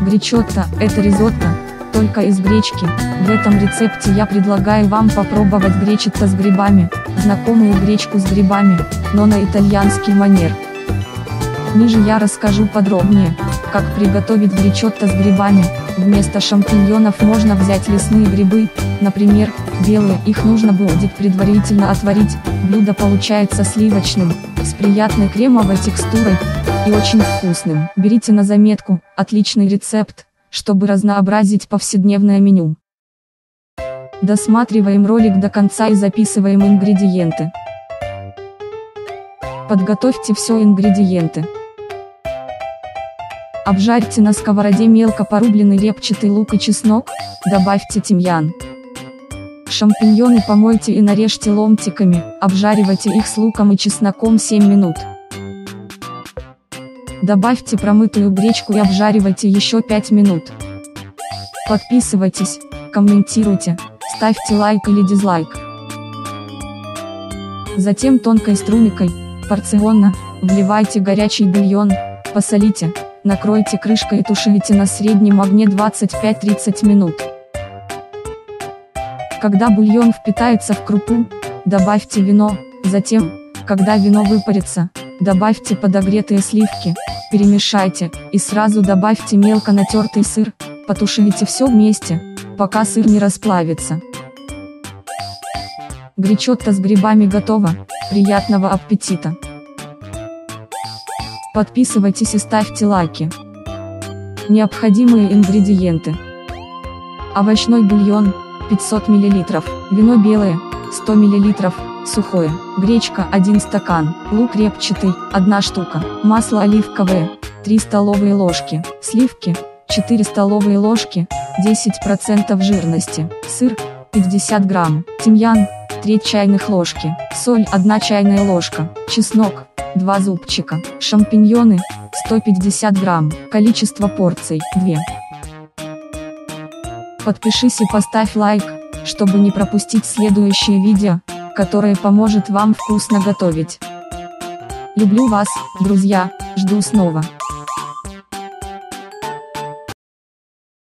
Гречотто – это ризотто, только из гречки. В этом рецепте я предлагаю вам попробовать гречетто с грибами, знакомую гречку с грибами, но на итальянский манер. Ниже я расскажу подробнее, как приготовить гречотто с грибами. Вместо шампиньонов можно взять лесные грибы, например, белые, их нужно будет предварительно отварить. Блюдо получается сливочным, с приятной кремовой текстурой и очень вкусным. Берите на заметку, отличный рецепт, чтобы разнообразить повседневное меню. Досматриваем ролик до конца и записываем ингредиенты. Подготовьте все ингредиенты. Обжарьте на сковороде мелко порубленный репчатый лук и чеснок, добавьте тимьян. Шампиньоны помойте и нарежьте ломтиками, обжаривайте их с луком и чесноком 7 минут. Добавьте промытую гречку и обжаривайте еще 5 минут. Подписывайтесь, комментируйте, ставьте лайк или дизлайк. Затем тонкой струйкой, порционно, вливайте горячий бульон, посолите, накройте крышкой и тушите на среднем огне 25-30 минут. Когда бульон впитается в крупу, добавьте вино, затем, когда вино выпарится, добавьте подогретые сливки, перемешайте, и сразу добавьте мелко натертый сыр, потушите все вместе, пока сыр не расплавится. Гречотто с грибами готово, приятного аппетита! Подписывайтесь и ставьте лайки. Необходимые ингредиенты: овощной бульон 500 мл, вино белое 100 мл, сухое, гречка 1 стакан, лук репчатый 1 штука, масло оливковое 3 столовые ложки, сливки 4 столовые ложки, 10% жирности, сыр 50 грамм, тимьян 3 чайных ложки, соль 1 чайная ложка, чеснок 2 зубчика, шампиньоны 150 грамм, количество порций 2. Подпишись и поставь лайк, чтобы не пропустить следующее видео, которое поможет вам вкусно готовить. Люблю вас, друзья, жду снова.